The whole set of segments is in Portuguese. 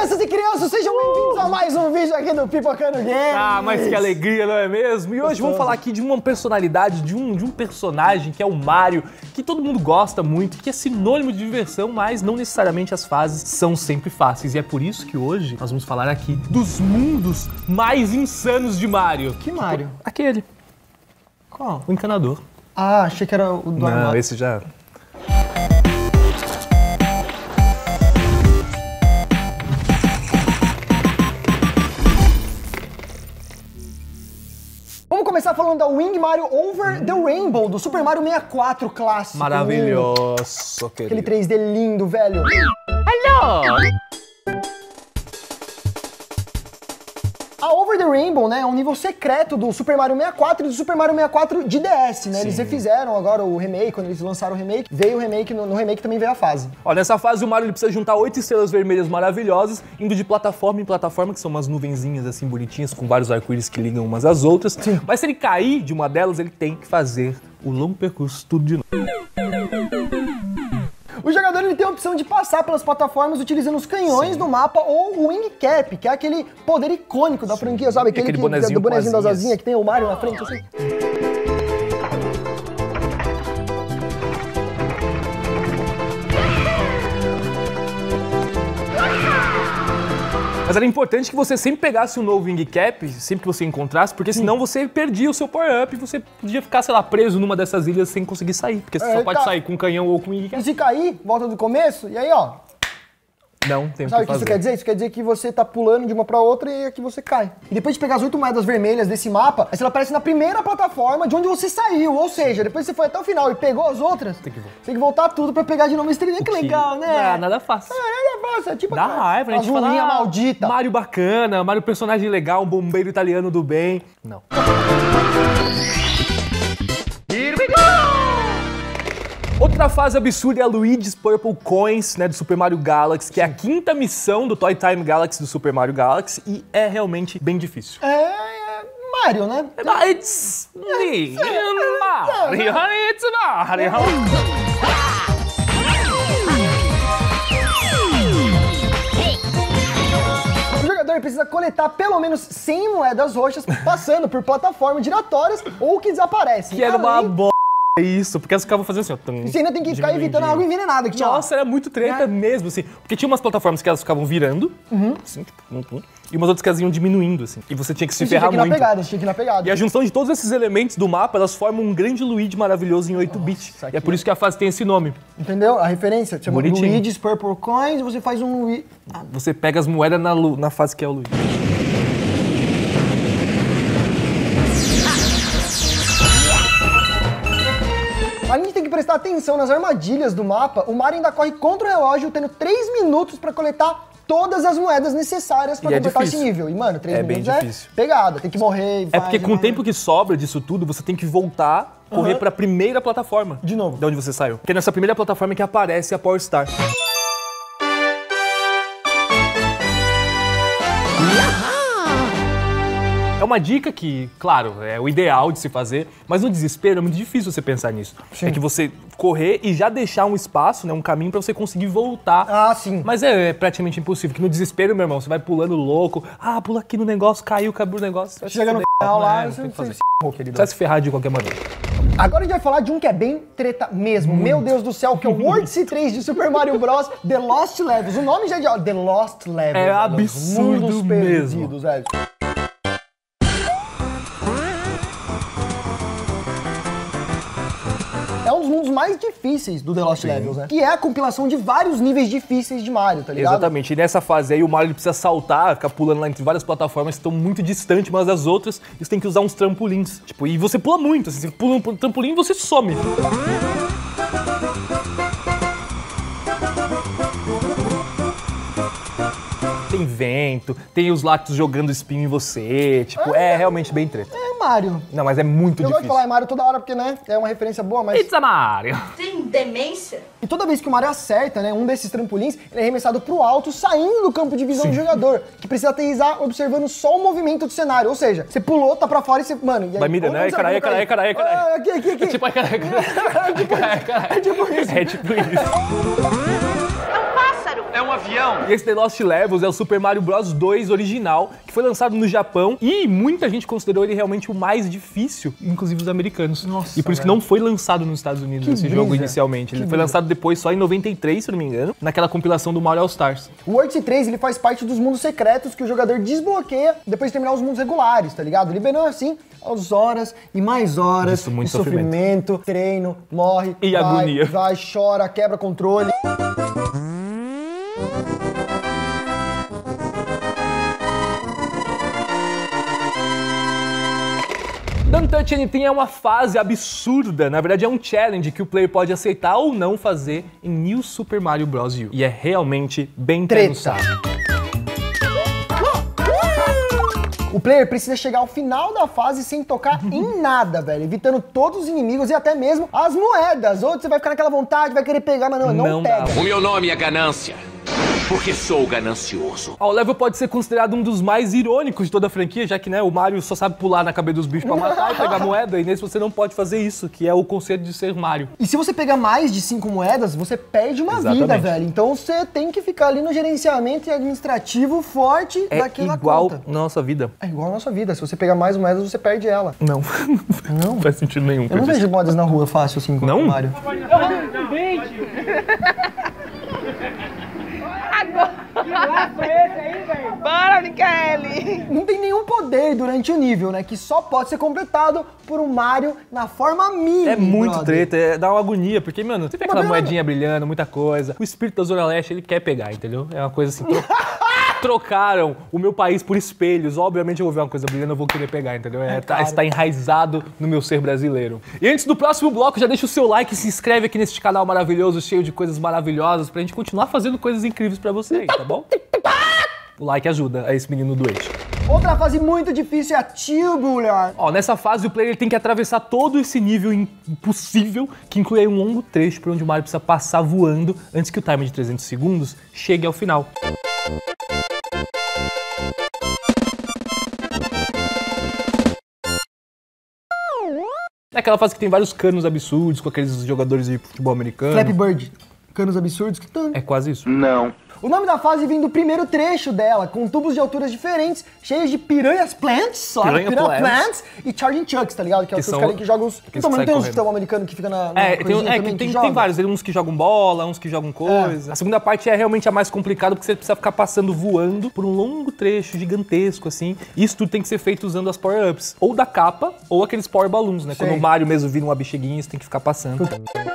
Crianças e crianças, sejam bem-vindos a mais um vídeo aqui do Pipocando Games. Ah, mas que alegria, não é mesmo? E hoje vamos falar aqui de uma personalidade, de um personagem que é o Mario, que todo mundo gosta muito, que é sinônimo de diversão, mas não necessariamente as fases são sempre fáceis. E é por isso que hoje nós vamos falar aqui dos mundos mais insanos de Mario. Que Mario? Aquele. Qual? O encanador. Ah, achei que era o do Não, armário. esse já... Vamos começar falando da Wing Mario Over the Rainbow, do Super Mario 64 clássico. Maravilhoso, Aquele 3D lindo, velho. Hello! A Over the Rainbow, né, é um nível secreto do Super Mario 64 e do Super Mario 64 de DS, né? Eles refizeram agora o remake, quando eles lançaram o remake, veio o remake, no remake também veio a fase. Ó, nessa fase o Mario ele precisa juntar 8 estrelas vermelhas maravilhosas, indo de plataforma em plataforma, que são umas nuvenzinhas assim bonitinhas, com vários arco-íris que ligam umas às outras. Sim. Mas se ele cair de uma delas, ele tem que fazer o longo percurso tudo de novo. O jogador ele tem a opção de passar pelas plataformas utilizando os canhões do mapa ou o Wing Cap, que é aquele poder icônico da franquia, sabe? Aquele do bonezinho bonezinho das com asinhas. asinhas, que tem o Mario na frente, assim. Mas era importante que você sempre pegasse um novo Wing Cap, sempre que você encontrasse, porque senão você perdia o seu power-up e você podia ficar, sei lá, preso numa dessas ilhas sem conseguir sair. Porque você só pode sair com um canhão ou com um Wing E Cap. se cair, volta do começo, e aí, ó. Não, tem o Sabe o que que isso fazer. quer dizer? Isso quer dizer que você tá pulando de uma pra outra e aqui você cai. E depois de pegar as 8 moedas vermelhas desse mapa, ela aparece na primeira plataforma de onde você saiu. Ou seja, depois que você foi até o final e pegou as outras, tem que voltar tudo pra pegar de novo a estrelinha. Que legal, né? Ah, nada fácil. Nada fácil, é tipo Dá raiva, a gente fala, azulinha maldita. Mario bacana, Mario personagem legal, um bombeiro italiano do bem. Não. Outra fase absurda é a Luigi's Purple Coins, né, do Super Mario Galaxy, que é a quinta missão do Toy Time Galaxy do Super Mario Galaxy e é realmente bem difícil. É Mario, né? It's me, Mario, it's Mario. O jogador precisa coletar pelo menos 100 moedas roxas passando por plataformas giratórias ou que desaparecem. Que era uma Além- bosta isso, porque elas ficavam fazendo assim, ó. E você ainda tem que ficar evitando água envenenada que tinha lá. Nossa, era muito treta mesmo, assim. Porque tinha umas plataformas que elas ficavam virando, assim, tipo, e umas outras que elas iam diminuindo, assim. E você tinha que se Você tinha ferrar que ir na muito. pegada, você tinha que ir na pegada. E a junção de todos esses elementos do mapa, elas formam um grande Luigi maravilhoso em 8 bits. E é por isso que a fase tem esse nome. Entendeu? A referência. Você chama Bonitinho. Luigi's Purple Coins e você faz um... Você pega as moedas na fase que é o Luigi. A gente tem que prestar atenção nas armadilhas do mapa. O Mario ainda corre contra o relógio, tendo 3 minutos pra coletar todas as moedas necessárias pra E é completar esse difícil. nível. E, mano, 3 É bem minutos difícil. é pegada. Tem que morrer e É porque com o tempo que sobra disso tudo, você tem que voltar, correr pra primeira plataforma. De novo. De onde você saiu. Porque nessa primeira plataforma é que aparece a Power Star. É uma dica que, claro, é o ideal de se fazer, mas no desespero é muito difícil você pensar nisso. Sim. É que você correr e já deixar um espaço, né, um caminho pra você conseguir voltar. Ah, sim. Mas é praticamente impossível, que no desespero, meu irmão, você vai pulando louco. Ah, pula aqui no negócio, caiu o negócio. Vai se Chega no fuder. final lá, Não, você tem que você fazer. se f***, querido. Você vai se ferrar de qualquer maneira. Agora a gente vai falar de um que é bem treta mesmo. Meu Deus do céu, que é o World C3 de Super Mario Bros. The Lost Levels. O nome já é de... The Lost Levels. É velho. absurdo Mundos mesmo. perdidos, velho. É um dos mundos mais difíceis do The Lost Levels, né? Que é a compilação de vários níveis difíceis de Mario, tá ligado? Exatamente. E nessa fase aí, o Mario ele precisa saltar, ficar pulando lá entre várias plataformas que estão muito distantes umas das outras. E você tem que usar uns trampolins. Tipo, e você pula muito, assim, você pula um trampolim e você some. Tem vento, tem os Lactos jogando espinho em você. Tipo, é realmente bem treta. É Mario. Não, mas é muito Eu gosto de difícil. falar em Mario toda hora porque, né, é uma referência boa, mas... It's a Mario. Tem demência? E toda vez que o Mario acerta, né, um desses trampolins, ele é arremessado pro alto, saindo do campo de visão do jogador, que precisa aterrissar observando só o movimento do cenário. Ou seja, você pulou, tá pra fora e você... Mano, e aí... Vai mirando, onde é, você caralho, vai cair? caralho. Ah, aqui. É tipo, caralho. É tipo isso. É tipo isso. É um pássaro. É um avião. E esse The Lost Levels é o Super Mario Bros 2 original, que foi lançado no Japão e muita gente considerou ele realmente o mais difícil, inclusive os americanos. Nossa, e por isso que não foi lançado nos Estados Unidos esse jogo inicialmente. Ele foi lançado depois só em 93, se eu não me engano, naquela compilação do Mario All Stars. O Odyssey 3, ele faz parte dos mundos secretos que o jogador desbloqueia depois de terminar os mundos regulares, tá ligado? Liberando assim as horas e mais horas Isso, muito de sofrimento, treino, morre, e agonia. Vai, chora, quebra controle. Don't Touch Anything é uma fase absurda, na verdade é um challenge que o player pode aceitar ou não fazer em New Super Mario Bros. U. E é realmente bem treta. O player precisa chegar ao final da fase sem tocar em nada, velho. Evitando todos os inimigos e até mesmo as moedas. Ou você vai ficar naquela vontade, vai querer pegar, mas não pega. O meu nome é Ganância. Porque sou ganancioso. O level pode ser considerado um dos mais irônicos de toda a franquia, já que né, o Mario só sabe pular na cabeça dos bichos pra matar e pegar moeda, e nesse você não pode fazer isso, que é o conceito de ser Mario. E se você pegar mais de 5 moedas, você perde uma vida, velho. Então você tem que ficar ali no gerenciamento administrativo forte daquela igual conta. Nossa vida. É igual a nossa vida. Se você pegar mais moedas, você perde ela. Não. Não faz sentido nenhum. Eu não vejo moedas na rua fácil assim com o Mario. Bora, Michele! Não tem nenhum poder durante o nível, né? Que só pode ser completado por um Mario na forma mini. É muito brother. treta, dá uma agonia, porque, mano, você vê aquela moedinha brilhando, muita coisa. O espírito da Zona Leste, ele quer pegar, entendeu? É uma coisa assim. Trocaram o meu país por espelhos. Obviamente eu vou ver uma coisa brilhando, eu vou querer pegar, entendeu? Está enraizado no meu ser brasileiro. E antes do próximo bloco, já deixa o seu like e se inscreve aqui neste canal maravilhoso, cheio de coisas maravilhosas, pra gente continuar fazendo coisas incríveis pra você aí, tá bom? O like ajuda a esse menino doente. Outra fase muito difícil é a Tubular. Ó, nessa fase o player tem que atravessar todo esse nível impossível, que inclui aí um longo trecho por onde o Mario precisa passar voando antes que o timer de 300 segundos chegue ao final. É aquela fase que tem vários canos absurdos com aqueles jogadores de futebol americano. Flappy Bird. Canos absurdos. É quase isso. Não. O nome da fase vem do primeiro trecho dela, com tubos de alturas diferentes, cheios de piranhas plants, Piranha Plants e Charging Chucks, tá ligado? Que é os caras que jogam os... Então, mas não tem uns futebol americano que fica na tem vários, tem uns que jogam bola, uns que jogam coisa. A segunda parte é realmente a mais complicada, porque você precisa ficar passando voando por um longo trecho gigantesco, assim. E isso tudo tem que ser feito usando as power-ups, ou da capa, ou aqueles power balloons, né? Sei. Quando o Mario mesmo vira uma bexiguinha, você tem que ficar passando.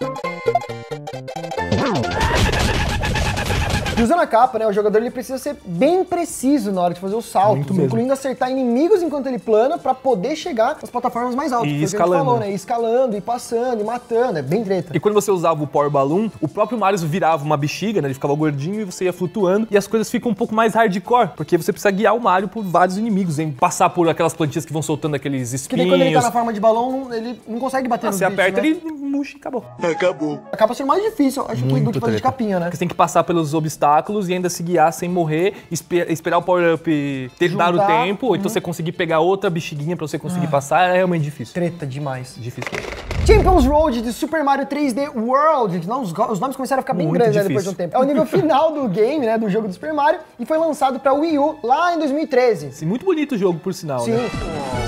E usando a capa, né, o jogador ele precisa ser bem preciso na hora de fazer os saltos, incluindo acertar inimigos enquanto ele plana pra poder chegar nas plataformas mais altas. E escalando. Falou, né? Escalando, e passando, e matando, é bem treta. E quando você usava o Power Balloon, o próprio Mario virava uma bexiga, né? Ele ficava gordinho e você ia flutuando. E as coisas ficam um pouco mais hardcore, porque você precisa guiar o Mario por vários inimigos, hein? Passar por aquelas plantinhas que vão soltando aqueles espinhos. Que daí quando ele tá na forma de balão, ele não consegue bater nos Você bichos, aperta, né? ele murcha e acabou. Acabou. Acaba sendo mais difícil, acho que do que fazer de capinha, né? Porque você tem que passar pelos obstáculos e ainda se guiar sem morrer, esperar o power-up dar o tempo, ou então você conseguir pegar outra bexiguinha pra você conseguir passar, é realmente difícil. Treta demais. Difícil mesmo. Champions Road de Super Mario 3D World. Os nomes começaram a ficar bem grandes, né, depois de um tempo. É o nível final do game, né, do jogo do Super Mario, e foi lançado pra Wii U lá em 2013. Sim, muito bonito o jogo, por sinal, Sim. né?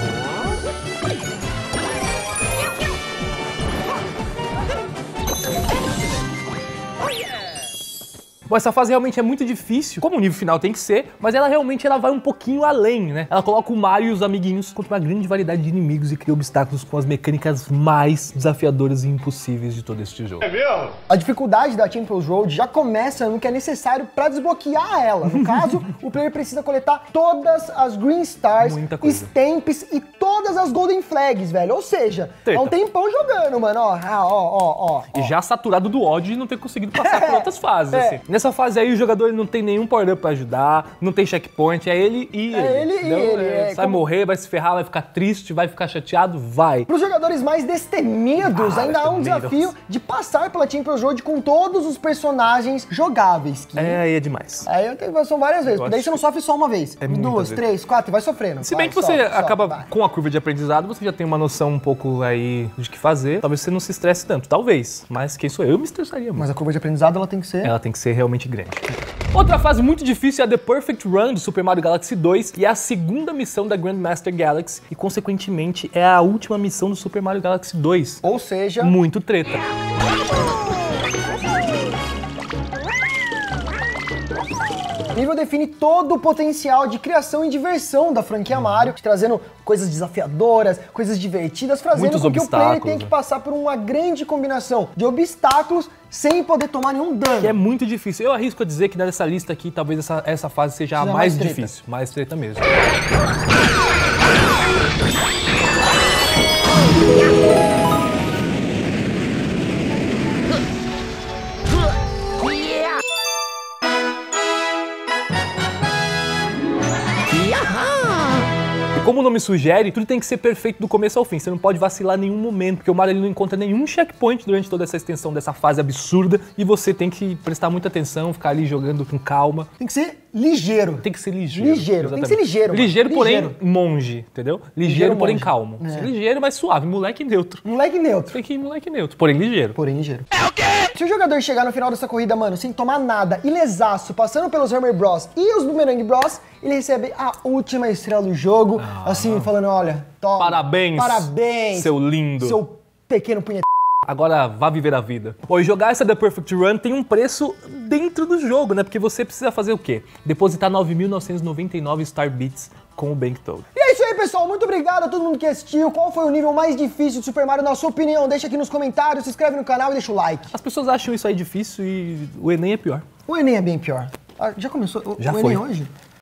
Bom, essa fase realmente é muito difícil, como o nível final tem que ser, mas ela realmente vai um pouquinho além, né? Ela coloca o Mario e os amiguinhos contra uma grande variedade de inimigos e cria obstáculos com as mecânicas mais desafiadoras e impossíveis de todo este jogo. É mesmo? A dificuldade da Champions Road já começa no que é necessário pra desbloquear ela. No caso, o player precisa coletar todas as Green Stars, Stamps e todas as Golden Flags, velho. Ou seja, Treta. é um tempão jogando, mano. Ó. E já saturado do ódio de não ter conseguido passar por outras fases, assim. Nessa fase aí, o jogador ele não tem nenhum power-up pra ajudar, não tem checkpoint, é ele e ele. ele. Vai morrer, vai se ferrar, vai ficar triste, vai ficar chateado, vai. Para os jogadores mais destemidos, ainda há um destemidos. desafio de passar pela Champions Road com todos os personagens jogáveis. Que... Aí é demais. Aí são várias vezes, porque daí você não sofre só uma vez. É muitas Duas, vezes. três, quatro, e vai sofrendo. Se bem que você acaba com a curva de aprendizado, você já tem uma noção um pouco aí de que fazer. Talvez você não se estresse tanto, talvez. Mas quem sou eu? Eu me estressaria muito. Mas a curva de aprendizado, ela tem que ser... Ela tem que ser realmente grande. Outra fase muito difícil é a The Perfect Run do Super Mario Galaxy 2, que é a segunda missão da Grandmaster Galaxy e, consequentemente, é a última missão do Super Mario Galaxy 2. Ou seja... Muito treta. O nível define todo o potencial de criação e diversão da franquia Mario, trazendo coisas desafiadoras, coisas divertidas, fazendo Muitos com que o player obstáculos, tenha que passar por uma grande combinação de obstáculos sem poder tomar nenhum dano. Que é muito difícil. Eu arrisco a dizer que nessa lista aqui, talvez essa fase seja a mais difícil. Mais treta mesmo. Como o nome sugere, tudo tem que ser perfeito do começo ao fim. Você não pode vacilar em nenhum momento, porque o Mario ele não encontra nenhum checkpoint durante toda essa extensão dessa fase absurda e você tem que prestar muita atenção, ficar ali jogando com calma. Tem que ser ligeiro. Tem que ser ligeiro. Ligeiro, tem que ser ligeiro. Ligeiro, porém monge, entendeu? Ligeiro, porém monge. calmo. É. Ligeiro, mas suave, moleque neutro. Moleque neutro. Tem que ir moleque neutro, porém ligeiro. Porém ligeiro. É o quê? Se o jogador chegar no final dessa corrida, mano, sem tomar nada, ilesaço, passando pelos Hammer Bros e os Boomerang Bros, ele recebe a última estrela do jogo, assim, falando, olha, toma. Parabéns, seu lindo. Seu pequeno punhet... Agora vá viver a vida. Pô, e jogar essa The Perfect Run tem um preço dentro do jogo, né? Porque você precisa fazer o quê? Depositar 9.999 Star Bits com o BankToad. E é isso aí, pessoal. Muito obrigado a todo mundo que assistiu. Qual foi o nível mais difícil de Super Mario, na sua opinião? Deixa aqui nos comentários, se inscreve no canal e deixa o like. As pessoas acham isso aí difícil e o Enem é pior. O Enem é bem pior. Ah, já começou? Já o foi. Enem hoje?